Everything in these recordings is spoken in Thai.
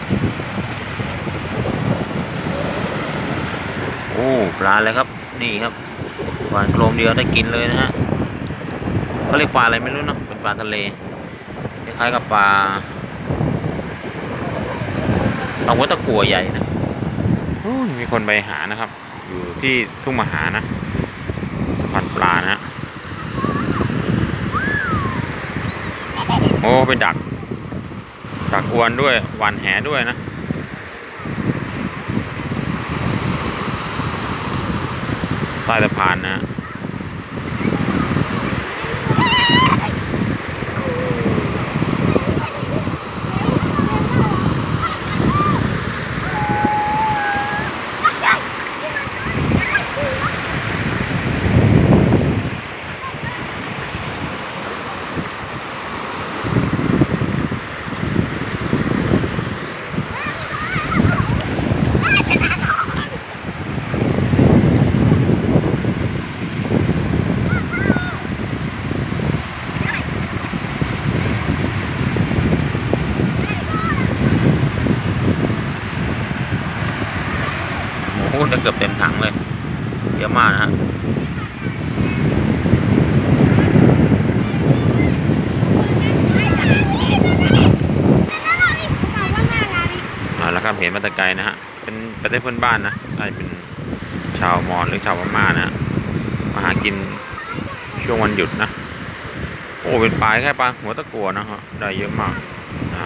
โอ้ปลาเลยครับนี่ครับหวานโครมเดียวได้กินเลยนะฮะเขาเรียกปลาอะไรไม่รู้เนาะเป็นปลาทะเลคล้ายๆกับปลาหัวตะกั่วใหญ่นะมีคนไปหานะครับอยู่ที่ทุ่งมหานะสะพานปลานะโอ้ไปดักอวนด้วยหวานแหด้วยนะใต้สะพานนะโอ้ได้เกือบเต็มถังเลยเยอะมากนะฮะแล้วครับเห็นมาแต่ไกลนะฮะเป็นประเทศเพื่อนบ้านนะอาจจะเป็นชาวมอญหรือชาวพม่านะมาหากินช่วงวันหยุดนะโอ้เป็นปลาแค่ปลาหัวตะกั่วนะฮะได้เยอะมากนะ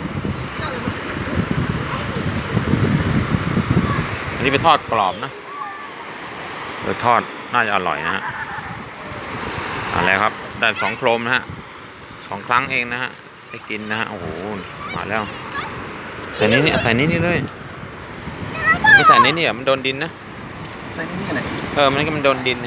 อันนี้ไปทอดกรอบนะไปทอดน่าจะอร่อยนะฮะอะไรครับได้2 โครมนะฮะ2 ครั้งเองนะฮะได้กินนะฮะโอ้โหมาแล้วใส่นี้เนี่ยใส่นี้เลยไม่ใส่นี้เนี่ยมันโดนดินนะใส่นี่อะไรมันก็มันโดนดินนี่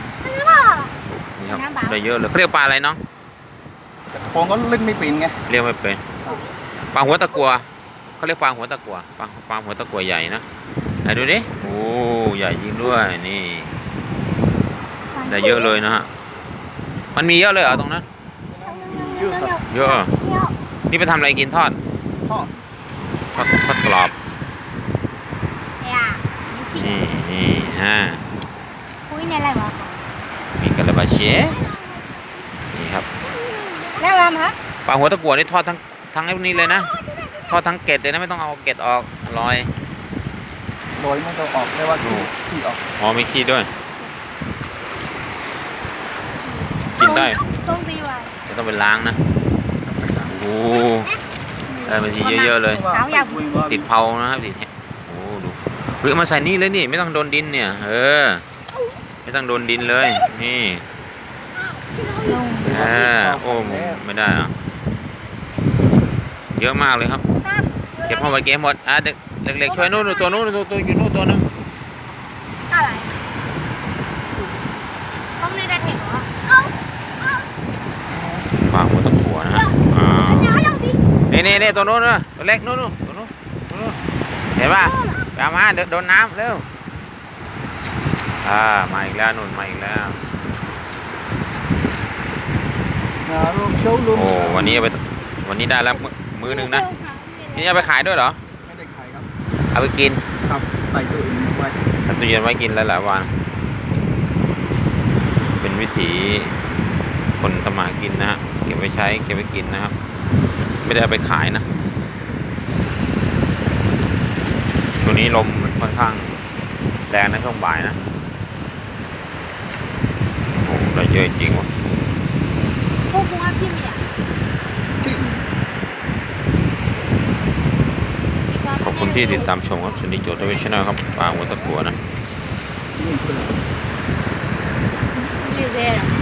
ครับได้เยอะเลยเรียกปลาอะไรน้องฟองก็เล่นไม่เป็นไงเรียกไม่เป็นปลาหัวตะกั่วเขาเรียกปลาหัวตะกั่วปลาหัวตะกั่วใหญ่นะไหนดูดิโอ้ใหญ่จริงด้วยนี่ได้เยอะเลยนะฮะมันมีเยอะเลยเหรอตรงนั้นเยอะนี่ไปทำอะไรกินทอดกรอบนี่ฮะมีกระบาเชนี่ครับแล้วลำฮะปลาหัวตะกั่วนี่ทอดทั้งไอ้นี้เลยนะทอดทั้งเกล็ดเลยนะไม่ต้องเอาเกล็ดออกลอยไม่ต้องออกเรียกว่าขี้ออกอ๋อมีขี้ด้วยกินได้จะต้องไปล้างนะโอ้ได้มาทีเยอะๆเลยติดเผานะครับติดโอ้ดูเฮ้ยมาใส่นี่เลยนี่ไม่ต้องโดนดินเนี่ยไม่ต้องโดนดินเลยนี่โอ้ไม่ได้อะเยอะมากเลยครับเก็บเข้าไปเก็บหมดเล็กๆช่วยนู่นตัวนู่นตัวอยู่นู่นตัวนึงอะไรต้องในได้เห็นเหรอปลาหัวตะกั่วนะฮะนี่ตัวนู้นนะตัวเล็กนู้นตัวนู้นเห็นป่ะไปเอามาโดนน้ำเร็วมาอีกแล้วนู่นมาอีกแล้วโอ้วันนี้ได้แล้วมื้อนึงนะนี่จะไปขายด้วยเหรอไม่ได้ขายครับเอาไปกินครับใส่ตู้เย็นไว้ใส่ตู้เย็นไว้กินหลายวันเป็นวิถีคนทำมากินนะฮะเก็บไว้ใช้เก็บไว้กินนะครับไม่ได้เอาไปขายนะช่วงนี้ลมค่อนข้างแรงนะช่วงบ่ายนะโอ้ได้เยอะจริงว่ะขอบคุณที่ติดตามชมครับสวัสดีโจทย์ทวิชแนลครับปลาหัวตะกั่วนะ